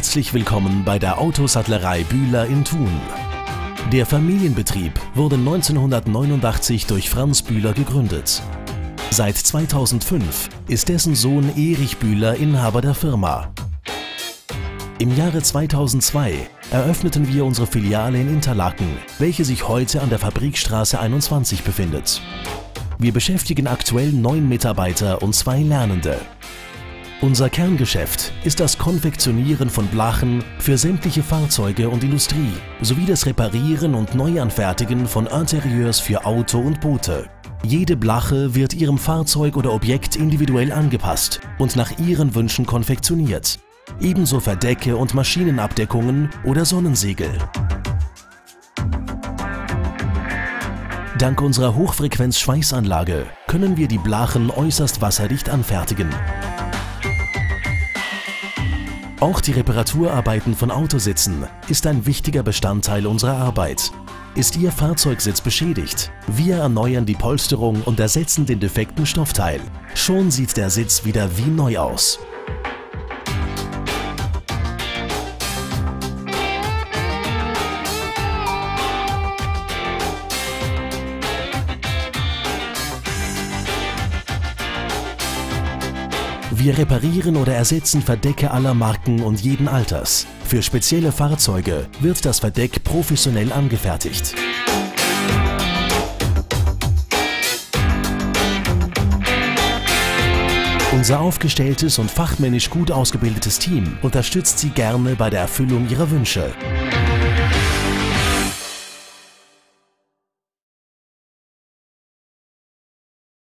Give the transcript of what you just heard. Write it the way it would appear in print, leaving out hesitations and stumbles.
Herzlich willkommen bei der Autosattlerei Bühler in Thun. Der Familienbetrieb wurde 1989 durch Franz Bühler gegründet. Seit 2005 ist dessen Sohn Erich Bühler Inhaber der Firma. Im Jahre 2002 eröffneten wir unsere Filiale in Interlaken, welche sich heute an der Fabrikstraße 21 befindet. Wir beschäftigen aktuell 9 Mitarbeiter und 2 Lernende. Unser Kerngeschäft ist das Konfektionieren von Blachen für sämtliche Fahrzeuge und Industrie, sowie das Reparieren und Neuanfertigen von Interieurs für Auto und Boote. Jede Blache wird Ihrem Fahrzeug oder Objekt individuell angepasst und nach Ihren Wünschen konfektioniert. Ebenso Verdecke und Maschinenabdeckungen oder Sonnensegel. Dank unserer Hochfrequenz-Schweißanlage können wir die Blachen äußerst wasserdicht anfertigen. Auch die Reparaturarbeiten von Autositzen ist ein wichtiger Bestandteil unserer Arbeit. Ist Ihr Fahrzeugsitz beschädigt? Wir erneuern die Polsterung und ersetzen den defekten Stoffteil. Schon sieht der Sitz wieder wie neu aus. Wir reparieren oder ersetzen Verdecke aller Marken und jeden Alters. Für spezielle Fahrzeuge wird das Verdeck professionell angefertigt. Unser aufgestelltes und fachmännisch gut ausgebildetes Team unterstützt Sie gerne bei der Erfüllung Ihrer Wünsche.